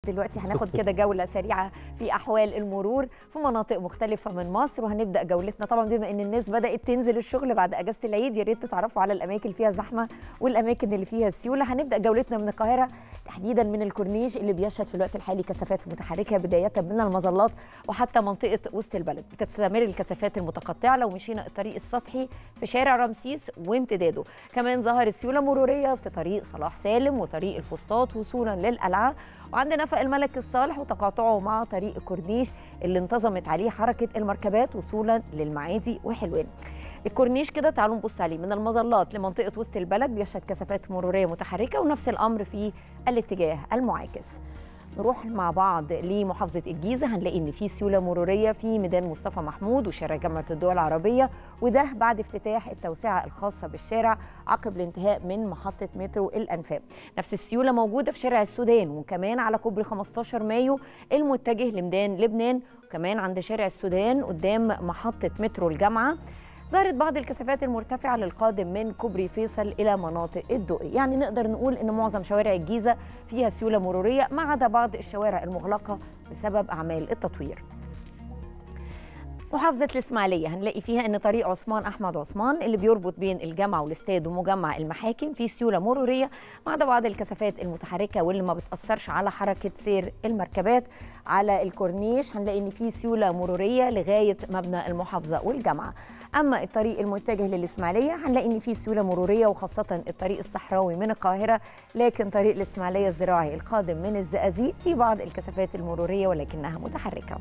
دلوقتي هناخد كده جولة سريعة في أحوال المرور في مناطق مختلفة من مصر، وهنبدأ جولتنا طبعا بما إن الناس بدأت تنزل الشغل بعد أجازة العيد. يا ريت تتعرفوا على الأماكن اللي فيها زحمة والأماكن اللي فيها سيولة. هنبدأ جولتنا من القاهرة تحديدا من الكورنيش اللي بيشهد في الوقت الحالي كثافات متحركة بداية من المظلات وحتى منطقة وسط البلد. بتستمر الكثافات المتقطعة لو مشينا الطريق السطحي في شارع رمسيس وامتداده. كمان ظهرت سيولة مرورية في طريق صلاح سالم وطريق الفسطاط وصولا للقلعة، وعند نفق الملك الصالح وتقاطعه مع طريق الكورنيش اللي انتظمت عليه حركة المركبات وصولا للمعادي وحلوان. الكورنيش كده تعالوا نبص عليه من المظلات لمنطقة وسط البلد بيشهد كثافات مرورية متحركة، ونفس الأمر في الاتجاه المعاكس. نروح مع بعض لمحافظة الجيزة، هنلاقي إن في سيولة مرورية في ميدان مصطفى محمود وشارع جامعة الدول العربية، وده بعد افتتاح التوسعة الخاصة بالشارع عقب الانتهاء من محطة مترو الأنفاق. نفس السيولة موجودة في شارع السودان وكمان على كوبري 15 مايو المتجه لميدان لبنان، وكمان عند شارع السودان قدام محطة مترو الجامعة. ظهرت بعض الكثافات المرتفعة للقادم من كوبري فيصل إلى مناطق الدقي، يعني نقدر نقول إن معظم شوارع الجيزة فيها سيولة مرورية ما عدا بعض الشوارع المغلقة بسبب أعمال التطوير. محافظة الإسماعيلية هنلاقي فيها إن طريق عثمان أحمد عثمان اللي بيربط بين الجامعة والاستاد ومجمع المحاكم فيه سيولة مرورية ما عدا بعض الكثافات المتحركة واللي ما بتأثرش على حركة سير المركبات. على الكورنيش هنلاقي إن فيه سيولة مرورية لغاية مبنى المحافظة والجامعة. أما الطريق المتجه للإسماعيلية هنلاقي إن فيه سيولة مرورية وخاصة الطريق الصحراوي من القاهرة، لكن طريق الإسماعيلية الزراعي القادم من الزقازيق في بعض الكثافات المرورية ولكنها متحركة.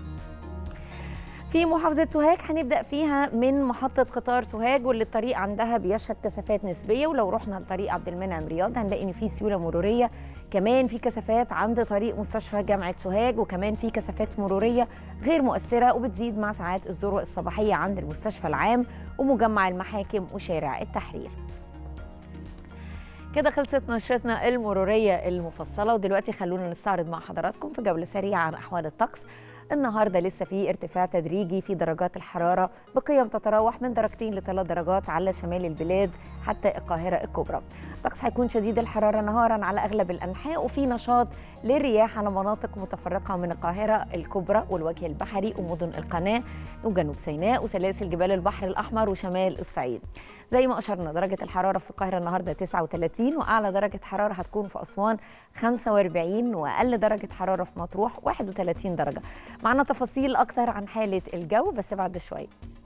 في محافظة سوهاج هنبدأ فيها من محطة قطار سوهاج واللي الطريق عندها بيشهد كثافات نسبية، ولو رحنا لطريق عبد المنعم رياض هنلاقي إن في سيولة مرورية. كمان في كثافات عند طريق مستشفى جامعة سوهاج، وكمان في كثافات مرورية غير مؤثرة وبتزيد مع ساعات الذروة الصباحية عند المستشفى العام ومجمع المحاكم وشارع التحرير. كده خلصت نشرتنا المرورية المفصلة، ودلوقتي خلونا نستعرض مع حضراتكم في جولة سريعة عن أحوال الطقس. النهارده لسه في ارتفاع تدريجي في درجات الحراره بقيم تتراوح من 2 ل3 درجات على شمال البلاد حتى القاهره الكبرى. الطقس هيكون شديد الحراره نهارا على اغلب الانحاء، وفي نشاط للرياح على مناطق متفرقه من القاهره الكبرى والوجه البحري ومدن القناه وجنوب سيناء وسلاسل جبال البحر الاحمر وشمال الصعيد. زي ما اشرنا درجه الحراره في القاهره النهارده 39، واعلى درجه حراره هتكون في اسوان 45، واقل درجه حراره في مطروح 31 درجه. معنا تفاصيل اكتر عن حاله الجو بس بعد شويه.